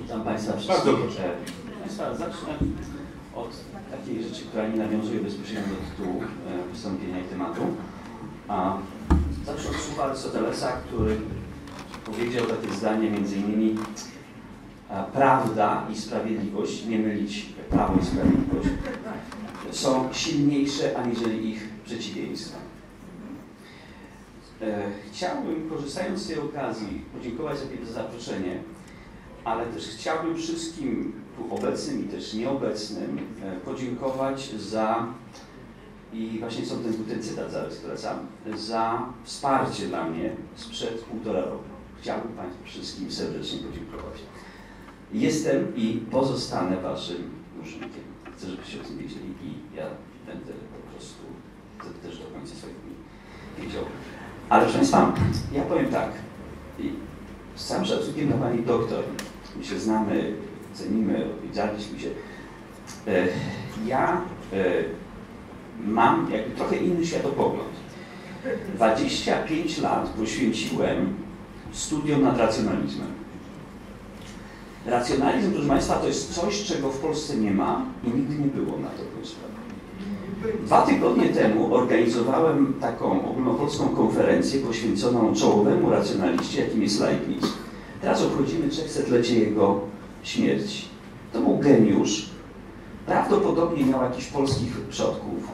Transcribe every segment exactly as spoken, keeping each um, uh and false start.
Witam Państwa wszystkich. Bardzo proszę. Państwa, zacznę od takiej rzeczy, która nie nawiązuje bezpośrednio do tytułu e, wystąpienia i tematu. A zacznę od słów Arystotelesa, który powiedział takie zdanie między innymi prawda i sprawiedliwość, nie mylić prawo i sprawiedliwość, są silniejsze aniżeli ich przeciwieństwa. E, chciałbym, korzystając z tej okazji, podziękować za zaproszenie, ale też chciałbym wszystkim tu obecnym i też nieobecnym e, podziękować za, i właśnie są ten, ten cytat zaraz polecam, za wsparcie dla mnie sprzed półtora roku. Chciałbym Państwu wszystkim serdecznie podziękować. Jestem i pozostanę Waszym dłużnikiem. Chcę, żebyście o tym wiedzieli i ja będę po prostu też do końca swoich dni wiedział. Ale proszę Państwa, ja powiem tak, i z całym szacunkiem dla Pani doktor, my się znamy, cenimy, odwiedzaliśmy się. E, ja e, mam jakby trochę inny światopogląd. dwadzieścia pięć lat poświęciłem studiom nad racjonalizmem. Racjonalizm, proszę Państwa, to jest coś, czego w Polsce nie ma i nigdy nie było na to sprawę. Dwa tygodnie temu organizowałem taką ogólnopolską konferencję poświęconą czołowemu racjonaliście, jakim jest Leibniz. Teraz obchodzimy trzysetlecie jego śmierci. To był geniusz. Prawdopodobnie miał jakichś polskich przodków.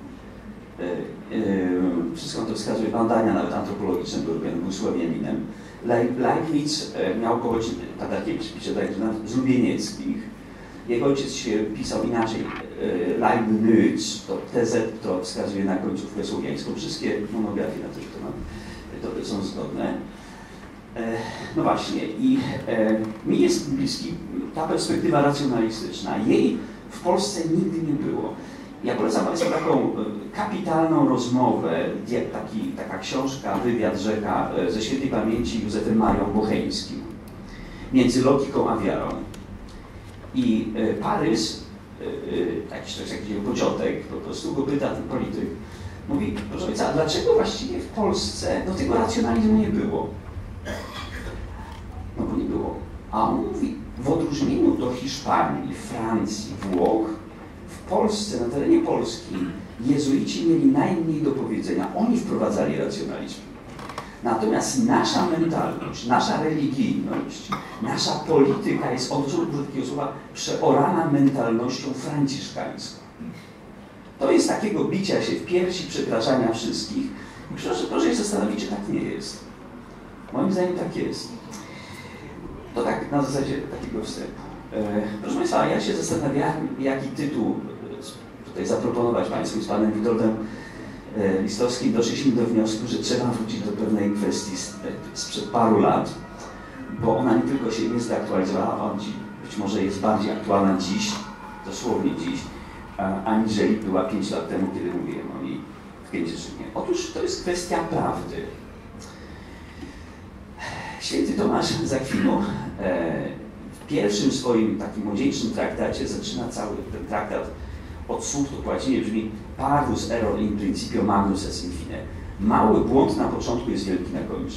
Wszystko to wskazuje, badania nawet antropologiczne były robione, był Słowianinem. Leibniz miał kogoś, takie pisze tak, z Lubienieckich. Jego ojciec się pisał inaczej, Leibniz, to T Z to wskazuje na końcówkę słowiańską. Wszystkie monografie na ten temat to są zgodne. No właśnie, i mi jest bliski ta perspektywa racjonalistyczna. Jej w Polsce nigdy nie było. Ja polecam Państwu taką kapitalną rozmowę, taki, taka książka, wywiad rzeka ze świętej pamięci Józefem Marią Bocheńskim, między logiką a wiarą. I Parys, jakiś to jest jakiś pociotek, po prostu go pyta ten polityk, mówi, proszę ojca, a dlaczego właściwie w Polsce no, tego racjonalizmu nie było? No bo nie było. A on mówi, w odróżnieniu do Hiszpanii, Francji, Włoch, w Polsce, na terenie Polski, jezuici mieli najmniej do powiedzenia. Oni wprowadzali racjonalizm. Natomiast nasza mentalność, nasza religijność, nasza polityka jest od takiego słowa przeorana mentalnością franciszkańską. To jest takiego bicia się w piersi, przepraszania wszystkich. I proszę, proszę się zastanowić, czy tak nie jest. Moim zdaniem tak jest. To tak na zasadzie takiego wstępu. E, proszę Państwa, ja się zastanawiałem, jaki tytuł tutaj zaproponować Państwu z Panem Witoldem e, Listowskim. Doszliśmy do wniosku, że trzeba wrócić do pewnej kwestii sprzed paru lat, bo ona nie tylko się nie zaktualizowała, ona być może jest bardziej aktualna dziś, dosłownie dziś, a, aniżeli była pięć lat temu, kiedy mówiłem o niej w Kędzierzynie. Otóż to jest kwestia prawdy. Święty Tomasz z Akwinu e, w pierwszym swoim takim młodzieńczym traktacie zaczyna cały ten traktat od słów, to po łacinie brzmi parvus error in principio magnus est in fine. Mały błąd na początku jest wielki na końcu.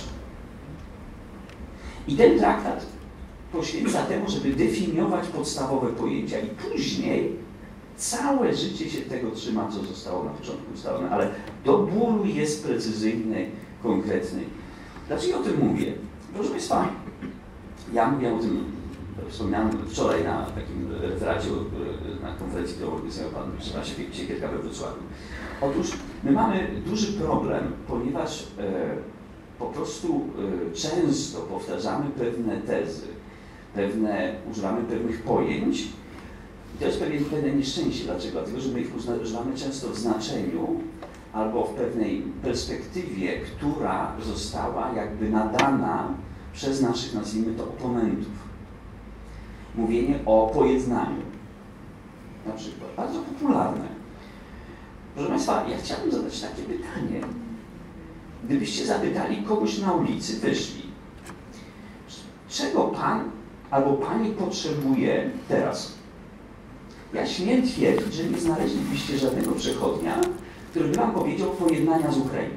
I ten traktat poświęca temu, żeby definiować podstawowe pojęcia i później całe życie się tego trzyma, co zostało na początku ustalone, ale do bólu jest precyzyjny, konkretny. Dlaczego o tym mówię? Proszę Państwa, ja mówiłem o tym, wspominałem wczoraj na takim referacie na konferencji, którą organizował Pan Siekierka we Wrocławiu. Otóż my mamy duży problem, ponieważ e, po prostu e, często powtarzamy pewne tezy, pewne, używamy pewnych pojęć i to jest pewne, pewne nieszczęście. Dlaczego? Dlatego, że my ich używamy często w znaczeniu albo w pewnej perspektywie, która została jakby nadana przez naszych, nazwijmy to, oponentów. Mówienie o pojednaniu, na przykład, bardzo popularne. Proszę Państwa, ja chciałbym zadać takie pytanie. Gdybyście zapytali kogoś na ulicy, wyszli, czego Pan albo Pani potrzebuje teraz? Ja śmiem twierdzić, że nie znaleźlibyście żadnego przechodnia, który by Wam powiedział pojednania z Ukrainą.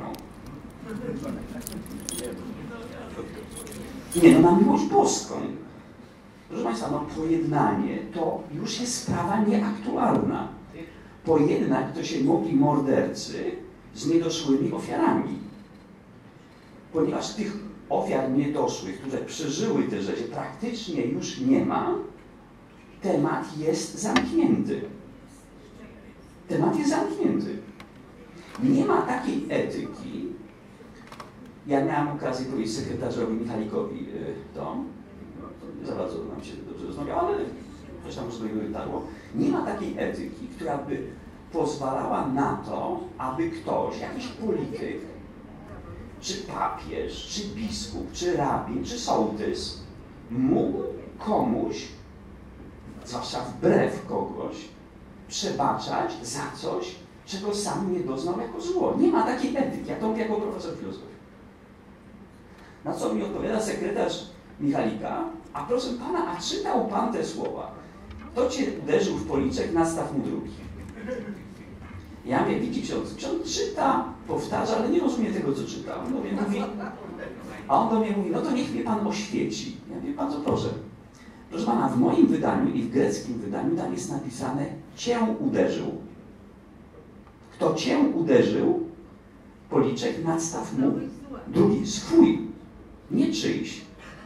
Nie, no na miłość boską. Proszę Państwa, no pojednanie to już jest sprawa nieaktualna. Pojednać to się mogli mordercy z niedoszłymi ofiarami. Ponieważ tych ofiar niedoszłych, które przeżyły te rzeczy, praktycznie już nie ma, temat jest zamknięty. Temat jest zamknięty. Nie ma takiej etyki. Ja miałem okazję powiedzieć sekretarzowi Michalikowi to, nie za bardzo nam się dobrze rozmawiało, ale coś tam już do niego dotarło. Nie ma takiej etyki, która by pozwalała na to, aby ktoś, jakiś polityk, czy papież, czy biskup, czy rabin, czy sołtys mógł komuś, zwłaszcza wbrew kogoś, przebaczać za coś, czego sam nie doznał jako zło. Nie ma takiej etyki. Ja to mówię jako profesor filozofii. Na co mi odpowiada sekretarz Michalika, a proszę pana, a czytał pan te słowa? Kto cię uderzył w policzek, nastaw mu drugi. Ja mówię, widzi ksiądz, ksiądz czyta, powtarza, ale nie rozumie tego, co czyta. On do mnie mówi, a on do mnie mówi, no to niech mnie pan oświeci. Ja mówię, bardzo proszę. Proszę pana, w moim wydaniu i w greckim wydaniu tam jest napisane, cię uderzył. Kto cię uderzył, policzek, nastaw mu drugi, swój, nie czyjś.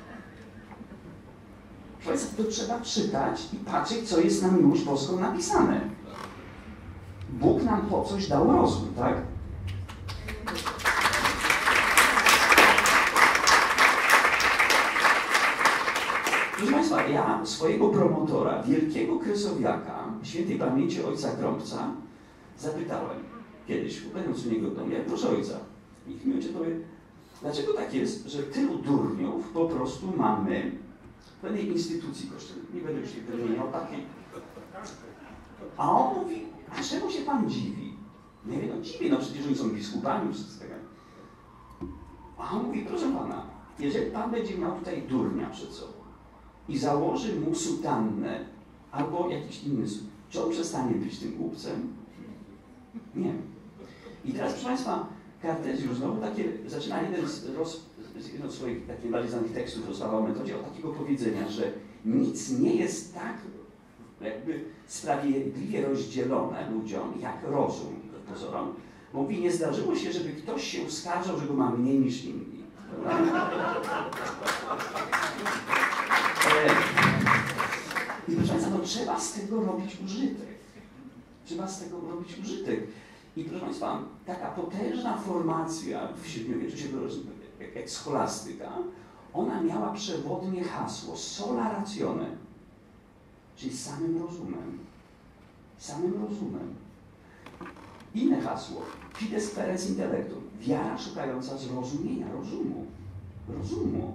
To trzeba czytać i patrzeć, co jest na miłość boską napisane. Bóg nam po coś dał rozum, tak? Proszę Państwa, ja swojego promotora, wielkiego kresowiaka, świętej pamięci ojca Grąbca, zapytałem kiedyś, będąc u niego w domu, proszę ojca, niech mi ojciec powie, dlaczego tak jest, że tylu durniów po prostu mamy w pewnej instytucji kościelnej, nie będę już się wymieniał takiej. A on mówi, a czemu się pan dziwi? Nie wiem, no dziwię, no przecież oni są biskupami, wszystko. A on mówi, proszę pana, jeżeli pan będzie miał tutaj durnia przed sobą i założy mu sutannę albo jakiś inny, czy on przestanie być tym głupcem? Nie. I teraz, proszę Państwa, Kartezjusz znowu takie, zaczyna jeden z, roz, z jedno z swoich takich bardziej znanych tekstów rozważał o metodzie od takiego powiedzenia, że nic nie jest tak jakby sprawiedliwie rozdzielone ludziom, jak rozum, pozorom. Mówi, nie zdarzyło się, żeby ktoś się uskarżał, że go ma mniej niż inni. I proszę Państwa, no trzeba z tego robić użytek. Trzeba z tego robić użytek. I proszę Państwa, taka potężna formacja w średniowieczu, jak, jak scholastyka, ona miała przewodnie hasło sola ratione, czyli samym rozumem. Samym rozumem. Inne hasło, fides peres intellectum, wiara szukająca zrozumienia, rozumu. Rozumu.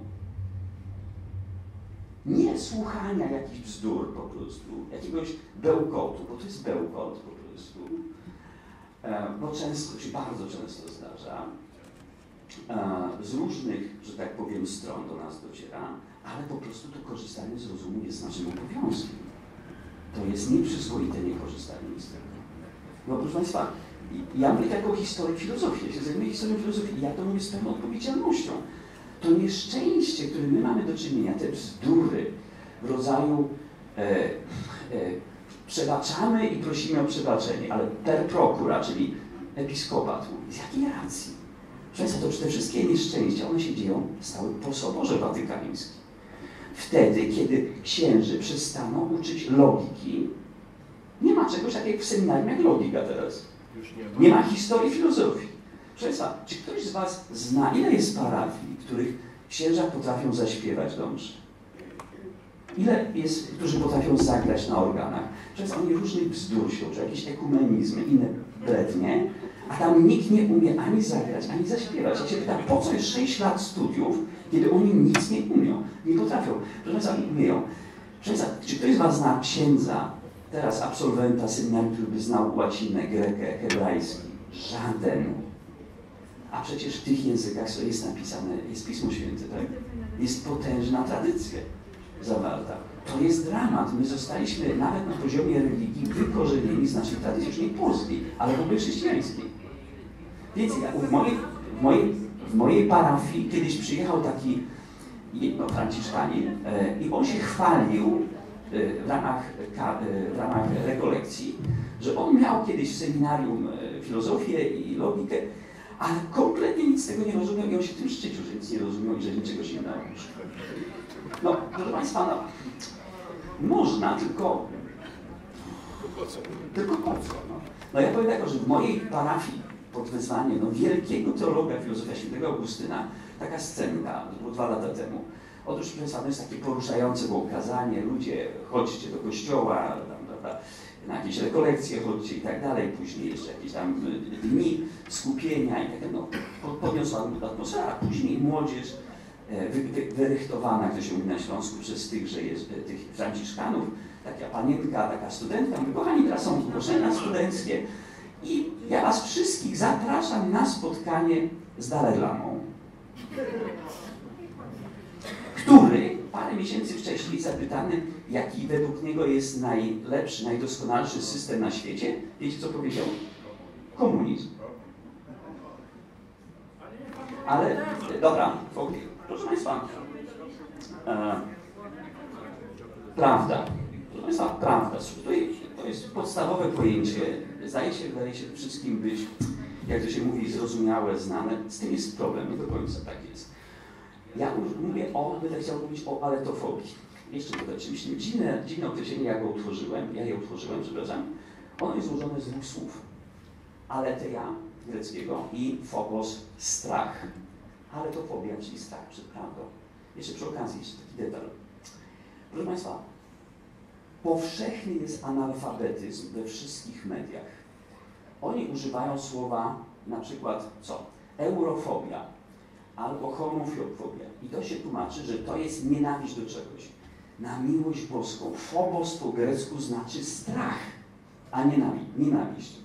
Nie słuchania jakichś bzdur po prostu, jakiegoś bełkotu, bo to jest bełkot po prostu, bo często, czy bardzo często zdarza, z różnych, że tak powiem, stron do nas dociera, ale po prostu to korzystanie z rozumu jest naszym obowiązkiem. To jest nieprzyzwoite niekorzystanie z tego. No proszę Państwa, ja mówię jako historię filozofii, ja się zajmuję historią filozofii i ja to mówię z pełną odpowiedzialnością. To nieszczęście, którym my mamy do czynienia, te bzdury w rodzaju e, e, przebaczamy i prosimy o przebaczenie, ale per procura, czyli episkopat, z jakiej racji? Proszę to te wszystkie nieszczęścia, one się dzieją stały po Soborze Watykańskim. Wtedy, kiedy księży przestaną uczyć logiki, nie ma czegoś takiego w seminarium jak logika teraz. Nie ma historii filozofii. Proszę Państwa, czy ktoś z Was zna, ile jest parafii, w których księża potrafią zaśpiewać do mszy? Ile jest, którzy potrafią zagrać na organach? Proszę Państwa, oni różnych bzdur się uczą, jakieś ekumenizmy, inne brednie, a tam nikt nie umie ani zagrać, ani zaśpiewać. Ja się pytam, po co jest sześć lat studiów, kiedy oni nic nie umią, nie potrafią? Proszę Państwa, oni umieją. Proszę Państwa, czy ktoś z Was zna księdza, teraz absolwenta seminarium, który by znał łacinę, grekę, hebrajski? Żaden. A przecież w tych językach, co jest napisane, jest Pismo Święte, tak? Jest potężna tradycja zawarta. To jest dramat. My zostaliśmy nawet na poziomie religii wykorzenieni z naszej tradycji, już nie polskiej, ale w ogóle chrześcijańskiej. Więc ja, w, mojej, w, mojej, w mojej parafii kiedyś przyjechał taki no, Franciszkanin, i on się chwalił w ramach, w ramach rekolekcji, że on miał kiedyś w seminarium filozofię i logikę, ale kompletnie nic z tego nie rozumiał i on się tym szczycił, że nic nie rozumiał i że niczego się nie nauczył. No, proszę Państwa, no, można, tylko po co? Tylko po co? No, no ja powiem tak, że w mojej parafii pod wezwaniem no, wielkiego teologa filozofia świętego Augustyna, taka scenka, to było dwa lata temu. Otóż, proszę Państwa, to jest takie poruszające było kazanie, ludzie, chodźcie do kościoła, tam, prawda, na jakieś rekolekcje chodźcie i tak dalej, później jeszcze jakieś tam dni skupienia i tak dalej. No, podniosła atmosfera, a później młodzież wy, wy, wyrychtowana, jak to się mówi na Śląsku, przez tych, że jest tych franciszkanów, taka panienka, taka studentka, mówi, kochani, teraz są zgłoszenia studenckie i ja was wszystkich zapraszam na spotkanie z Dalaj Lamą, który parę miesięcy wcześniej zapytany, jaki według niego jest najlepszy, najdoskonalszy system na świecie, wiecie co powiedział? Komunizm. Ale, dobra, proszę Państwa, e, prawda, proszę Państwa, prawda, to jest podstawowe pojęcie, zdaje się, wydaje się wszystkim być, jak to się mówi, zrozumiałe, znane, z tym jest problem, nie do końca tak jest. Ja mówię o, będę chciał mówić o aletofobii. Jeszcze to oczywiście dziwne, dziwne określenie, ja go utworzyłem, ja je utworzyłem, przepraszam. Ono jest złożone z dwóch słów. Aletheia greckiego i phobos, strach. Aletofobia, czyli strach przed prawdą. Jeszcze przy okazji, jeszcze taki detal. Proszę Państwa, powszechny jest analfabetyzm we wszystkich mediach. Oni używają słowa na przykład co? Eurofobia albo homofobia. I to się tłumaczy, że to jest nienawiść do czegoś. Na miłość boską. Phobos po grecku znaczy strach, a nienawiść. nienawiść.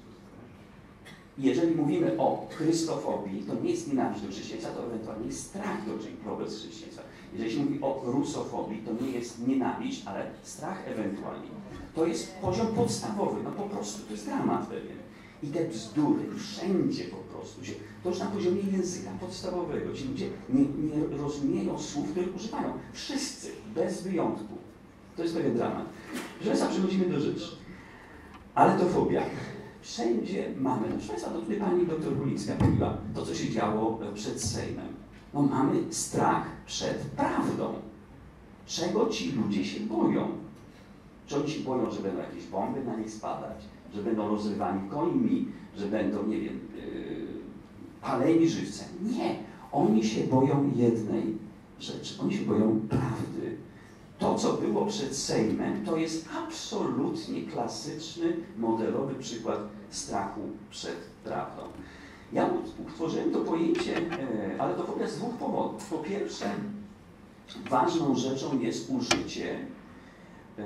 Jeżeli mówimy o chrystofobii, to nie jest nienawiść do chrześcijaństwa, to ewentualnie jest strach do czegoś wobec chrześcijaństwa. Jeżeli się mówi o rusofobii, to nie jest nienawiść, ale strach ewentualnie. To jest poziom podstawowy, no po prostu, to jest dramat pewien. I te bzdury wszędzie po prostu się, to już na poziomie języka podstawowego. Ci ludzie nie, nie rozumieją słów, których używają. Wszyscy, bez wyjątku. To jest pewien dramat. Proszę przechodzimy do rzeczy. Aletofobia. Wszędzie mamy, no proszę Państwa, no tutaj pani doktor Gulicka mówiła to, co się działo przed Sejmem. No mamy strach przed prawdą. Czego ci ludzie się boją? Czy oni się boją, że będą jakieś bomby na nich spadać? Że będą rozrywani końmi, że będą, nie wiem, yy, paleni żywcem. Nie. Oni się boją jednej rzeczy. Oni się boją prawdy. To, co było przed Sejmem, to jest absolutnie klasyczny, modelowy przykład strachu przed prawdą. Ja utworzyłem to pojęcie, yy, ale to w ogóle z dwóch powodów. Po pierwsze, ważną rzeczą jest użycie yy,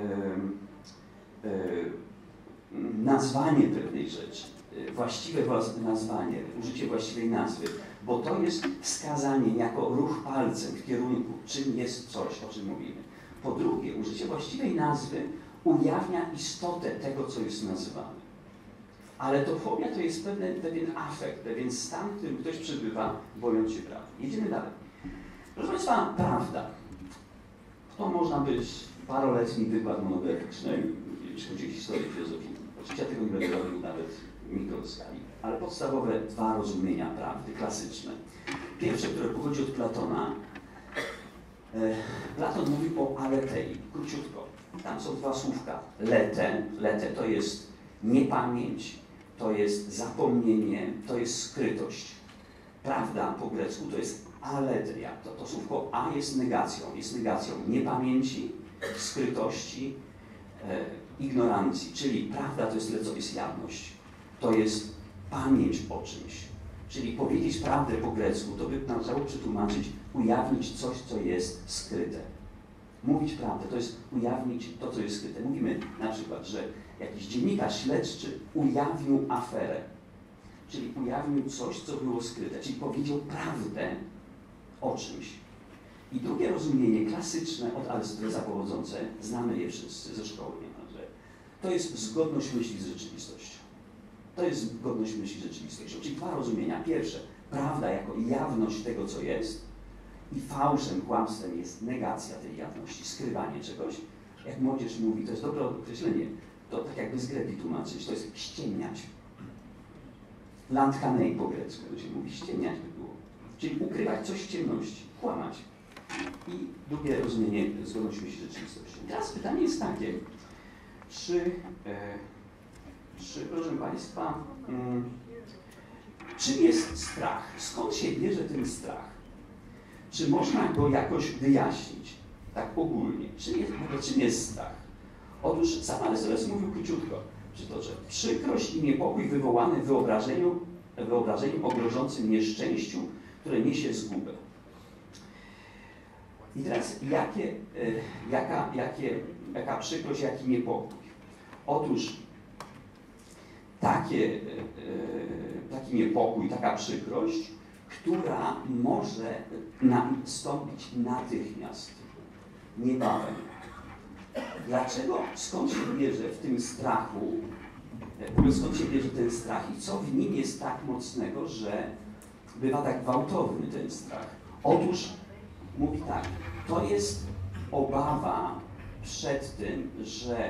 yy, nazwanie pewnej rzeczy, właściwe nazwanie, użycie właściwej nazwy, bo to jest wskazanie jako ruch palcem w kierunku, czym jest coś, o czym mówimy. Po drugie, użycie właściwej nazwy ujawnia istotę tego, co jest nazywane. Ale to fobia to jest pewien, pewien afekt, pewien stan, w którym ktoś przebywa, bojąc się prawdy. Jedziemy dalej. Proszę Państwa, prawda. To można być paroletni wykład monograficzny, jeśli chodzi o historię filozofii. Oczywiście ja tego nie będę robił nawet w mikroskali, ale podstawowe dwa rozumienia prawdy, klasyczne. Pierwsze, które pochodzi od Platona. E, Platon mówi o aletei, króciutko. Tam są dwa słówka. Lete, lete to jest niepamięć, to jest zapomnienie, to jest skrytość. Prawda po grecku to jest aletheia. To, to słówko a jest negacją, jest negacją niepamięci, skrytości, e, ignorancji, czyli prawda to jest tyle, co jest jawność. To jest pamięć o czymś. Czyli powiedzieć prawdę po grecku, to by należało przetłumaczyć, ujawnić coś, co jest skryte. Mówić prawdę, to jest ujawnić to, co jest skryte. Mówimy na przykład, że jakiś dziennikarz śledczy ujawnił aferę. Czyli ujawnił coś, co było skryte. Czyli powiedział prawdę o czymś. I drugie rozumienie klasyczne od Arystotelesa pochodzące, znamy je wszyscy ze szkoły, niemalże, to jest zgodność myśli z rzeczywistością. To jest zgodność myśli z rzeczywistością. Czyli dwa rozumienia. Pierwsze, prawda jako jawność tego, co jest. I fałszem, kłamstwem jest negacja tej jawności, skrywanie czegoś. Jak młodzież mówi, to jest dobre określenie, to tak jakby z greki tłumaczyć, to jest ściemniać. Landhanej po grecku to się mówi, ściemniać by było. Czyli ukrywać coś w ciemności, kłamać. I drugie rozumienie zgodności się z rzeczywistością. Teraz pytanie jest takie, czy, e, czy proszę Państwa, mm, czym jest strach? Skąd się bierze ten strach? Czy można go jakoś wyjaśnić, tak ogólnie? Czym jest, czym jest strach? Otóż sam Arystoteles mówił króciutko, przytoczę. Przykrość i niepokój wywołany w wyobrażeniu, wyobrażeniem o grożącym nieszczęściu, które niesie zgubę. I teraz jakie, jaka, jakie, jaka przykrość, jaki niepokój? Otóż takie, taki niepokój, taka przykrość, która może nastąpić natychmiast, niebawem. Dlaczego? Skąd się bierze w tym strachu, skąd się bierze ten strach i co w nim jest tak mocnego, że bywa tak gwałtowny ten strach? Otóż mówi tak, to jest obawa przed tym, że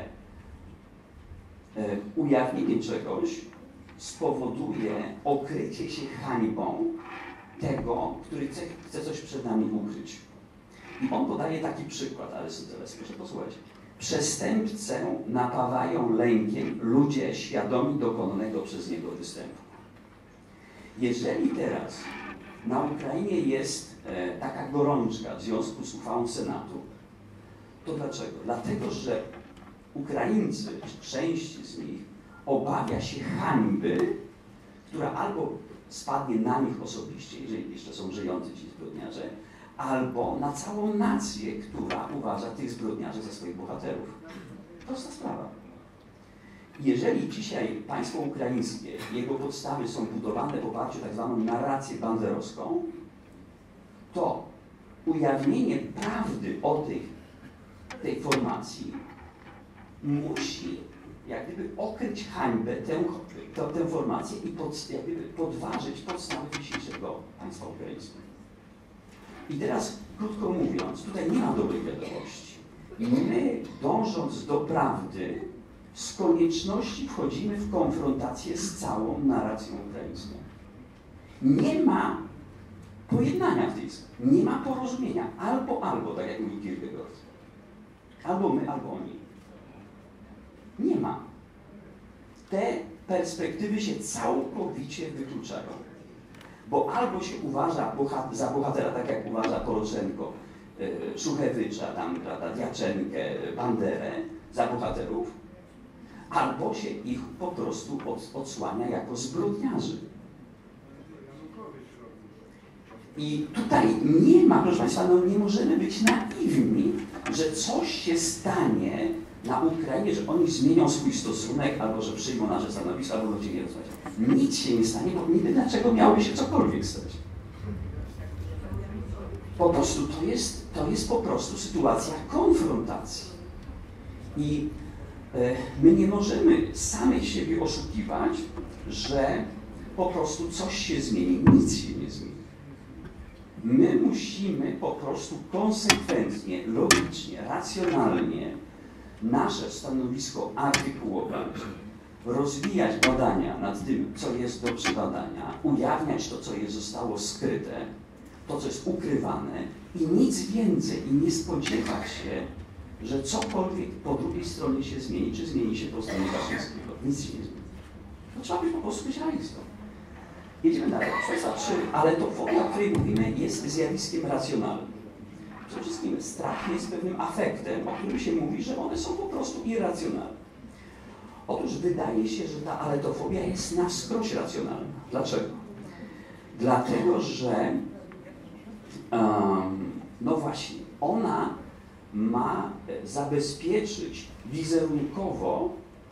ujawnienie czegoś spowoduje okrycie się hańbą tego, który chce, chce coś przed nami ukryć. I on podaje taki przykład, Arystoteles, proszę posłuchać. Przestępcę napawają lękiem ludzie świadomi dokonanego przez niego występu. Jeżeli teraz na Ukrainie jest e, taka gorączka w związku z uchwałą Senatu, to dlaczego? Dlatego, że Ukraińcy, część z nich, obawia się hańby, która albo spadnie na nich osobiście, jeżeli jeszcze są żyjący ci zbrodniarze, albo na całą nację, która uważa tych zbrodniarzy za swoich bohaterów. Prosta sprawa. Jeżeli dzisiaj państwo ukraińskie, jego podstawy są budowane w oparciu o tak zwaną narrację banderowską, to ujawnienie prawdy o tych, tej formacji musi jak gdyby okryć hańbę, tę, tę, tę formację i pod, jak gdyby podważyć podstawy dzisiejszego państwa ukraińskiego. I teraz, krótko mówiąc, tutaj nie ma dobrych wiadomości. My, dążąc do prawdy, z konieczności wchodzimy w konfrontację z całą narracją ukraińską. Nie ma pojednania w tej sprawie, nie ma porozumienia. Albo, albo, tak jak mówił Kierkegaard. Albo my, albo oni. Nie ma. Te perspektywy się całkowicie wykluczają. Bo albo się uważa za bohatera, tak jak uważa Poroszenko, Szuchewycza, tam, prawda, Diaczenkę, Banderę, za bohaterów, albo się ich po prostu od, odsłania jako zbrodniarzy. I tutaj nie ma, proszę Państwa, no nie możemy być naiwni, że coś się stanie na Ukrainie, że oni zmienią swój stosunek, albo że przyjmą nasze stanowisko, albo ludzie nie rozmawiają. Nic się nie stanie, bo niby dlaczego miałoby się cokolwiek stać. Po prostu to jest, to jest po prostu sytuacja konfrontacji. I e, my nie możemy samych siebie oszukiwać, że po prostu coś się zmieni. Nic się nie zmieni. My musimy po prostu konsekwentnie, logicznie, racjonalnie nasze stanowisko artykułować, rozwijać badania nad tym, co jest do przebadania, ujawniać to, co jest zostało skryte, to, co jest ukrywane i nic więcej i nie spodziewać się, że cokolwiek po drugiej stronie się zmieni, czy zmieni się po stronie Kaczyńskiego. Nic się nie zmieni. To trzeba być po prostu być realistą. Jedziemy dalej. Trzy. Ale to fobia, o której mówimy, jest zjawiskiem racjonalnym. Przede wszystkim strach jest pewnym afektem, o którym się mówi, że one są po prostu irracjonalne. Otóż wydaje się, że ta aletofobia jest na wskroś racjonalna. Dlaczego? Dlatego, że um, no właśnie, ona ma zabezpieczyć wizerunkowo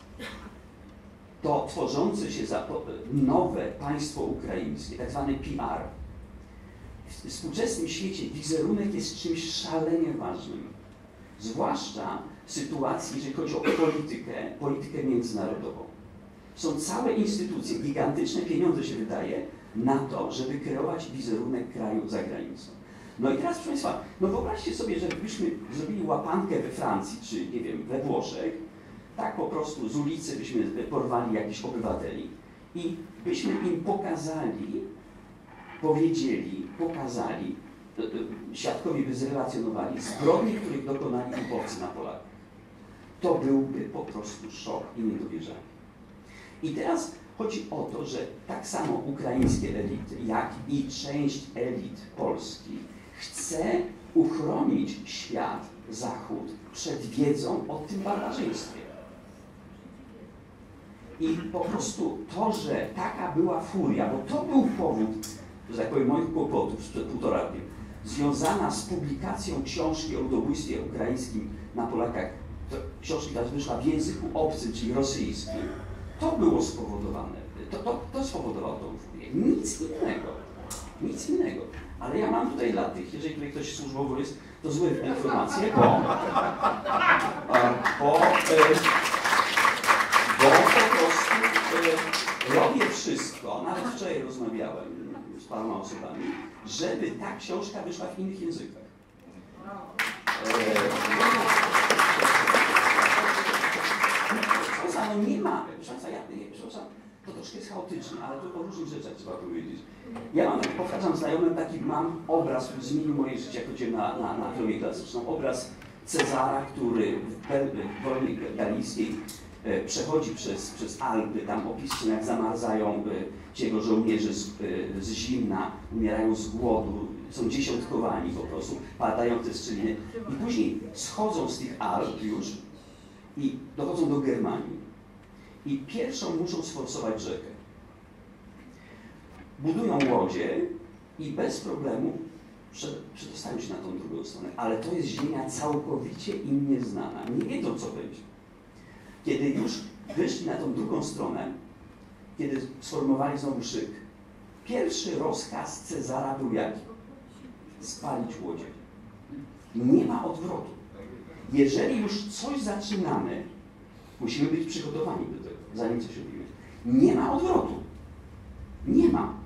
to tworzące się za nowe państwo ukraińskie, tak zwany P R. W współczesnym świecie wizerunek jest czymś szalenie ważnym. Zwłaszcza w sytuacji, jeżeli chodzi o politykę, politykę międzynarodową. Są całe instytucje, gigantyczne pieniądze się wydaje na to, żeby kreować wizerunek kraju za granicą. No i teraz, proszę Państwa, no wyobraźcie sobie, że gdybyśmy zrobili łapankę we Francji, czy nie wiem, we Włoszech, tak po prostu z ulicy byśmy porwali jakichś obywateli i byśmy im pokazali, powiedzieli, pokazali, świadkowie by zrelacjonowali zbrodnie, których dokonali uchodźcy na Polakach. To byłby po prostu szok i niedowierzanie. I teraz chodzi o to, że tak samo ukraińskie elity, jak i część elit polskich chce uchronić świat, Zachód przed wiedzą o tym barbarzyństwie. I po prostu to, że taka była furia, bo to był powód, że tak powiem, moich kłopotów sprzed półtora roku, związana z publikacją książki o ludobójstwie ukraińskim na Polakach, to książki ta wyszła w języku obcym, czyli rosyjskim, to było spowodowane, to, to, to spowodowało tą furię. Nic innego. Nic innego. Ale ja mam tutaj dla tych, jeżeli tutaj ktoś służbowo jest, to złe informacje, bo, bo, bo po prostu robię wszystko, nawet wczoraj rozmawiałem z paroma osobami, żeby ta książka wyszła w innych językach. No nie ma, przepraszam, ja, nie, przepraszam, to troszkę jest chaotyczne, ale to o różnych rzeczach trzeba powiedzieć. Ja mam, powtarzam znajomym, taki mam obraz, który zmienił moje życie, jak chodziłem na, na, na teorię klasyczną, obraz Cezara, który w wojnie galijskiej e, przechodzi przez, przez Alpy, tam opisy, jak zamarzają e, ci jego żołnierze z, e, z zimna, umierają z głodu, są dziesiątkowani po prostu, padają te strzeliny i później schodzą z tych Alp już i dochodzą do Germanii. I pierwszą muszą sforsować rzekę. Budują łodzie i bez problemu przedostają się na tą drugą stronę. Ale to jest ziemia całkowicie im nieznana. Nie wiedzą, co będzie. Kiedy już wyszli na tą drugą stronę, kiedy sformowali znowu szyk, pierwszy rozkaz Cezara był jaki? Spalić łodzie. Nie ma odwrotu. Jeżeli już coś zaczynamy, musimy być przygotowani do tego, zanim coś robimy. Nie ma odwrotu. Nie ma.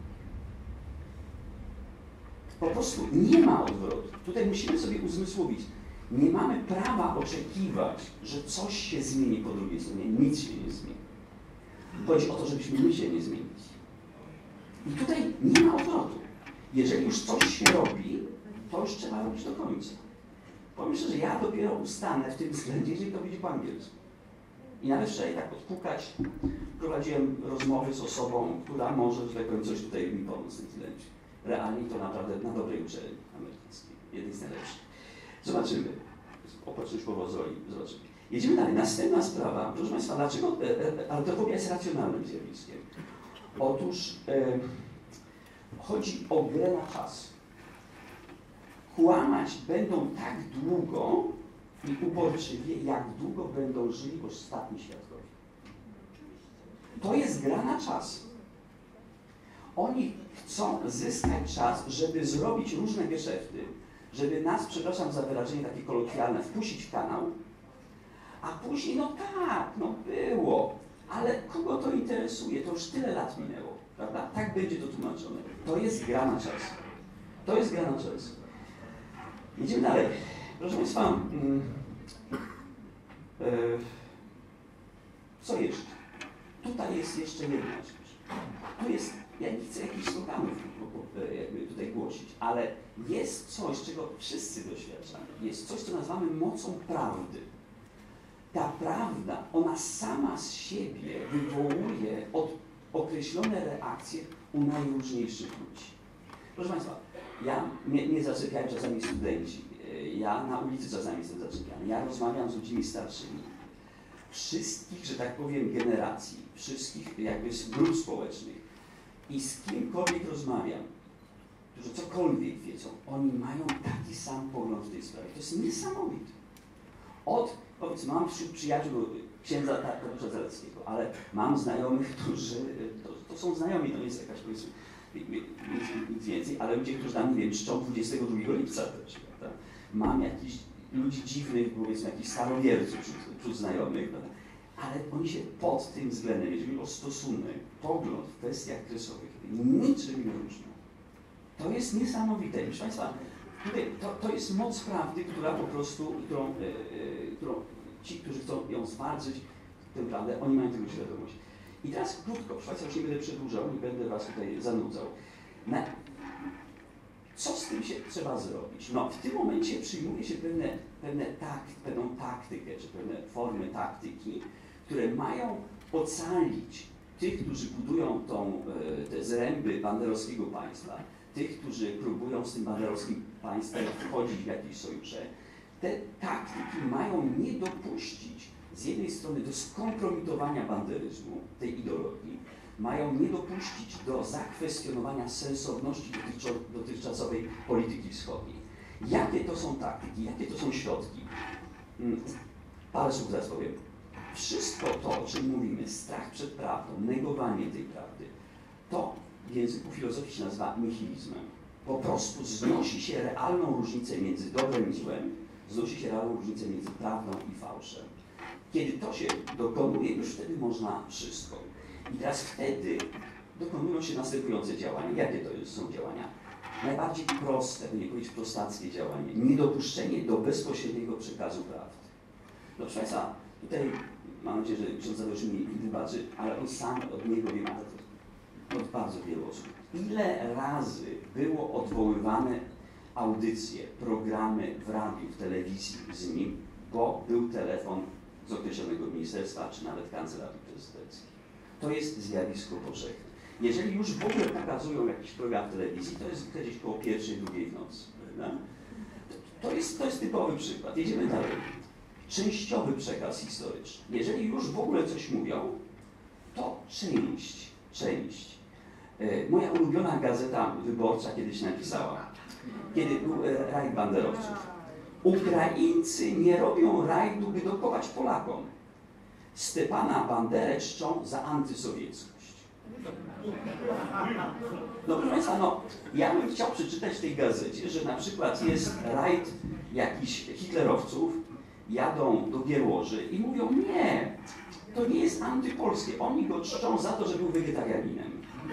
Po prostu nie ma odwrotu. Tutaj musimy sobie uzmysłowić. Nie mamy prawa oczekiwać, że coś się zmieni po drugiej stronie. Nic się nie zmieni. Chodzi o to, żebyśmy my się nie zmienili. I tutaj nie ma odwrotu. Jeżeli już coś się robi, to już trzeba robić do końca. Powiem szczerze, że ja dopiero ustanę w tym względzie, jeżeli to będzie po angielsku. I nawet wczoraj tak odpukać, prowadziłem rozmowy z osobą, która może, że tak powiem, coś tutaj mi pomóc w tym względzie. Realnie to naprawdę na dobrej uczelni amerykańskiej, jednej z najlepszych. Zobaczymy. Opatrzność powodzi, zobaczymy. Jedziemy dalej. Następna sprawa, proszę Państwa, dlaczego autofobia jest racjonalnym zjawiskiem? Otóż e, chodzi o grę na czas. Kłamać będą tak długo i uporczywie, jak długo będą żyli ostatni świadkowie. To jest gra na czas. Oni chcą zyskać czas, żeby zrobić różne geszefty, żeby nas, przepraszam za wyrażenie takie kolokwialne, wpuścić w kanał, a później, no tak, no było, ale kogo to interesuje? To już tyle lat minęło, prawda? Tak będzie to tłumaczone. To jest gra na czas. To jest gra na czas. Idziemy dalej. Proszę Państwa, mm, e, co jeszcze? Tutaj jest jeszcze jedna rzecz. Tu jest, ja nie chcę jakichś sloganów jakby tutaj głosić, ale jest coś, czego wszyscy doświadczamy. Jest coś, co nazywamy mocą prawdy. Ta prawda, ona sama z siebie wywołuje od, określone reakcje u najróżniejszych ludzi. Proszę Państwa, ja mnie, mnie zaczepiają czasami studenci, ja na ulicy czasami jestem zaczepiany, ja rozmawiam z ludźmi starszymi. Wszystkich, że tak powiem, generacji, wszystkich jakby z grup społecznych i z kimkolwiek rozmawiam, którzy cokolwiek wiedzą, oni mają taki sam pogląd w tej sprawie. To jest niesamowite. Od, powiedzmy, mam wśród przyjaciół księdza Tadeusza Zaleckiego, ale mam znajomych, którzy, to, to są znajomi, to nie jest jakaś, powiedzmy, nic więcej, ale ludzie, którzy tam, nie wiem, czczą dwudziestego drugiego lipca też, prawda? Mam jakichś ludzi dziwnych, powiedzmy, jakichś starowierców wśród, wśród znajomych, prawda? Ale oni się pod tym względem, jeżeli chodzi o stosunek, pogląd w kwestiach kresowych, niczym nie różnią. To jest niesamowite. Proszę Państwa, tutaj to, to jest moc prawdy, która po prostu, którą, e, e, którą ci, którzy chcą ją zwarzyć, tę prawdę, oni mają tego świadomość. I teraz krótko, proszę, już nie będę przedłużał, nie będę was tutaj zanudzał. Na, co z tym się trzeba zrobić? No, w tym momencie przyjmuje się pewne, pewne takt, pewną taktykę, czy pewne formy taktyki, które mają ocalić tych, którzy budują tą, te zręby banderowskiego państwa, tych, którzy próbują z tym banderowskim państwem wchodzić w jakieś sojusze. Te taktyki mają nie dopuścić z jednej strony do skompromitowania banderyzmu, tej ideologii, mają nie dopuścić do zakwestionowania sensowności dotychczasowej polityki wschodniej. Jakie to są taktyki, jakie to są środki? Parę słów zaraz powiem. Wszystko to, o czym mówimy, strach przed prawdą, negowanie tej prawdy, to w języku filozofii się nazywa nihilizmem. Po prostu znosi się realną różnicę między dobrem i złem, znosi się realną różnicę między prawdą i fałszem. Kiedy to się dokonuje, już wtedy można wszystko. I teraz wtedy dokonują się następujące działania. Jakie to są działania? Najbardziej proste, by nie powiedzieć prostackie działanie. Niedopuszczenie do bezpośredniego przekazu prawdy. No proszę Państwa, tutaj mam nadzieję, że ksiądz Tadeusz mi wybaczy, ale on sam od niego wie, od bardzo wielu osób. Ile razy było odwoływane audycje, programy w radiu, w telewizji z nim, bo był telefon z określonego ministerstwa, czy nawet kancelarii prezydenckiej. To jest zjawisko powszechne. Jeżeli już w ogóle pokazują jakiś program w telewizji, to jest gdzieś koło pierwszej, drugiej w nocy. Prawda? To, jest, to jest typowy przykład. Jedziemy dalej. Częściowy przekaz historyczny. Jeżeli już w ogóle coś mówią, to część, część. E, moja ulubiona gazeta wyborcza kiedyś napisała, kiedy był e, rajd banderowców. Ukraińcy nie robią rajdu, by dokować Polakom. Stepana Banderę czczą za antysowieckość. No proszę Państwa, no, ja bym chciał przeczytać w tej gazecie, że na przykład jest rajd jakichś hitlerowców, jadą do Gielłoży i mówią, nie, to nie jest antypolskie, oni go czczą za to, że był wegetarianinem.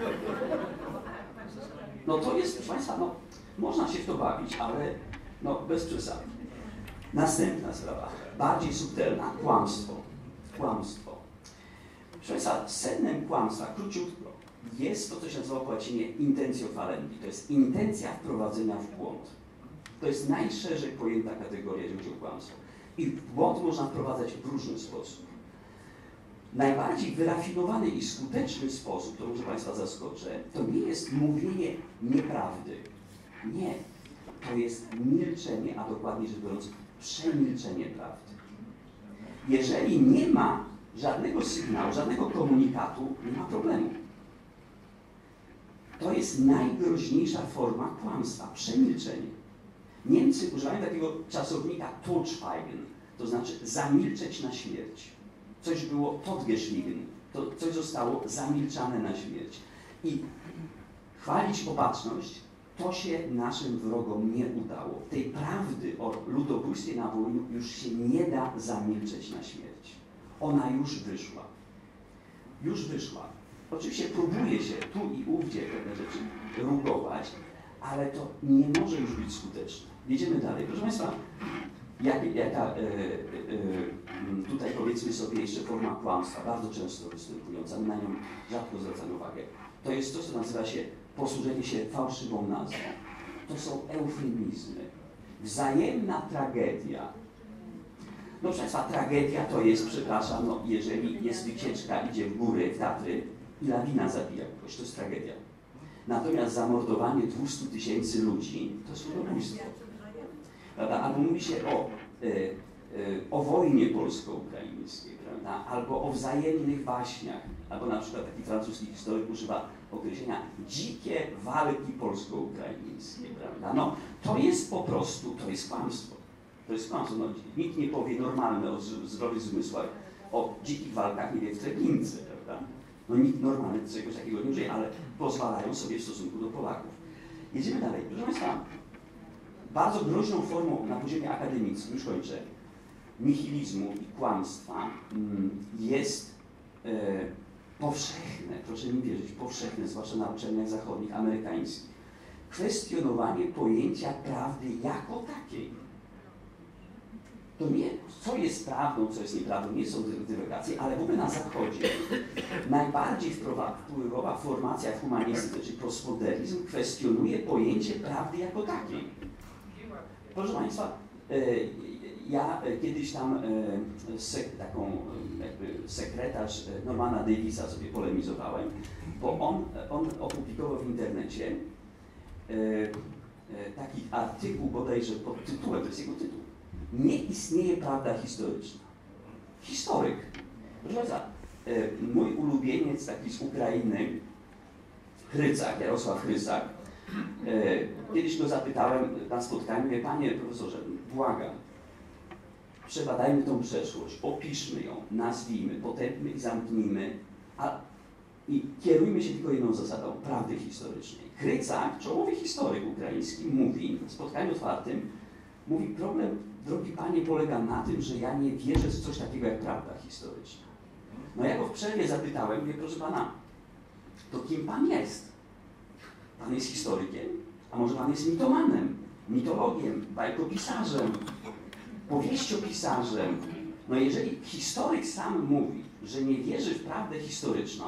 No to jest, proszę Państwa, no, można się w to bawić, ale no, bez przesady. Następna sprawa, bardziej subtelna, kłamstwo. Kłamstwo. Proszę Państwa, sednem kłamstwa, króciutko, jest to, co się nazywa po łacinie intentio falendi. To jest intencja wprowadzenia w błąd. To jest najszerzej pojęta kategoria, jeżeli chodzi o kłamstwo. I w błąd można wprowadzać w różny sposób. Najbardziej wyrafinowany i skuteczny sposób, to może Państwa zaskoczę, to nie jest mówienie nieprawdy. Nie. To jest milczenie, a dokładnie rzecz biorąc, przemilczenie prawdy. Jeżeli nie ma żadnego sygnału, żadnego komunikatu, nie ma problemu. To jest najgroźniejsza forma kłamstwa, przemilczenie. Niemcy używają takiego czasownika totschweigen, to znaczy zamilczeć na śmierć. Coś było totgeschwiegen, to coś zostało zamilczane na śmierć. I chwalić opatrzność, to się naszym wrogom nie udało. Tej prawdy o ludobójstwie na Wołyniu już się nie da zamilczeć na śmierć. Ona już wyszła. Już wyszła. Oczywiście próbuje się tu i ówdzie pewne rzeczy rugować, ale to nie może już być skuteczne. Jedziemy dalej. Proszę Państwa, jak, jaka e, e, tutaj powiedzmy sobie jeszcze forma kłamstwa, bardzo często występująca, my na nią rzadko zwracamy uwagę. To jest to, co nazywa się posłużenie się fałszywą nazwą. To są eufemizmy. Wzajemna tragedia. No proszę Państwa, tragedia to jest, przepraszam, no, jeżeli jest wycieczka, idzie w góry, w Tatry i lawina zabija kogoś, to jest tragedia. Natomiast zamordowanie dwustu tysięcy ludzi to jest ludobójstwo. Prawda? Albo mówi się o, y, y, o wojnie polsko-ukraińskiej, prawda? Albo o wzajemnych waśniach, albo na przykład taki francuski historyk używa określenia dzikie walki polsko-ukraińskie, prawda? No, to jest po prostu, to jest kłamstwo. To jest kłamstwo. No, nikt nie powie normalne o zdrowych zmysłach o dzikich walkach, nie wiem, w Treblince, prawda? No nikt normalny czegoś takiego nie użyje, ale pozwalają sobie w stosunku do Polaków. Jedziemy dalej. Proszę Państwa, bardzo groźną formą na poziomie akademickim, już kończę, nihilizmu i kłamstwa jest e, powszechne, proszę mi wierzyć, powszechne, zwłaszcza na uczelniach zachodnich, amerykańskich, kwestionowanie pojęcia prawdy jako takiej. To nie, co jest prawdą, co jest nieprawdą, nie są dywagacje, ale w ogóle na Zachodzie najbardziej wpływowa formacja w humanistyce, czyli postmodernyzm, kwestionuje pojęcie prawdy jako takiej. Proszę Państwa, ja kiedyś tam taką jakby sekretarz Normana Davisa sobie polemizowałem, bo on, on opublikował w internecie taki artykuł bodajże pod tytułem, to jest jego tytuł: Nie istnieje prawda historyczna. Historyk. Proszę Państwa, mój ulubieniec taki z Ukrainy, Chrycak, Jarosław Chrycak, kiedyś go zapytałem na spotkaniu, mówię: panie profesorze, błagam, przebadajmy tą przeszłość, opiszmy ją, nazwijmy, potępmy i zamknijmy, a, i kierujmy się tylko jedną zasadą, prawdy historycznej. Chrycak, czołowy historyk ukraiński, mówi w spotkaniu otwartym, mówi: problem, drogi panie, polega na tym, że ja nie wierzę w coś takiego jak prawda historyczna. No ja go w przerwie zapytałem, mówię: proszę pana, to kim pan jest? Pan jest historykiem? A może pan jest mitomanem, mitologiem, bajkopisarzem, powieściopisarzem? No jeżeli historyk sam mówi, że nie wierzy w prawdę historyczną,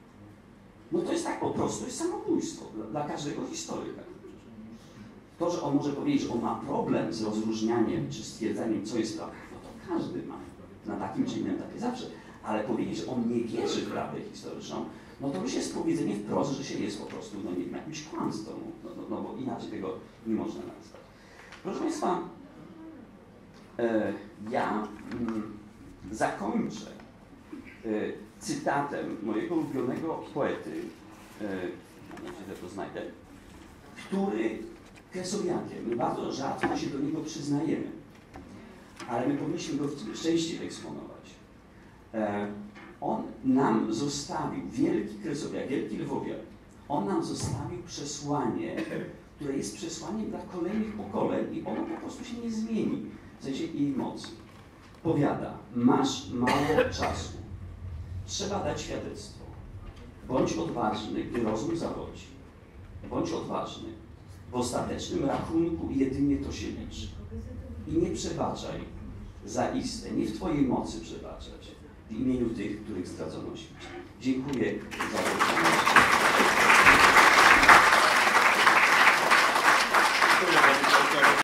no to jest tak po prostu, jest samobójstwo dla, dla każdego historyka. To, że on może powiedzieć, że on ma problem z rozróżnianiem czy stwierdzeniem, co jest prawdą, no to każdy ma na takim czy innym etapie zawsze. Ale powiedzieć, że on nie wierzy w prawdę historyczną, no to już jest powiedzenie wprost, że się jest po prostu, no nie wiem, jakimś kłamstwem, no, no, no bo inaczej tego nie można nazwać. Proszę Państwa, e, ja mm, zakończę e, cytatem mojego ulubionego poety, e, nie wiem, że to znajdę, który kresowiakiem, my bardzo rzadko się do niego przyznajemy, ale my powinniśmy go częściej eksponować. E, on nam zostawił, wielki kresowiak, wielki lwowiak, on nam zostawił przesłanie, które jest przesłaniem dla kolejnych pokoleń i ono po prostu się nie zmieni, w sensie jej mocy. Powiada: masz mało czasu, trzeba dać świadectwo. Bądź odważny, gdy rozum zawodzi. Bądź odważny. W ostatecznym rachunku jedynie to się liczy. I nie przebaczaj zaiste, nie w Twojej mocy przebaczać, w imieniu tych, których zdradzono śmierć. Dziękuję za uwagę.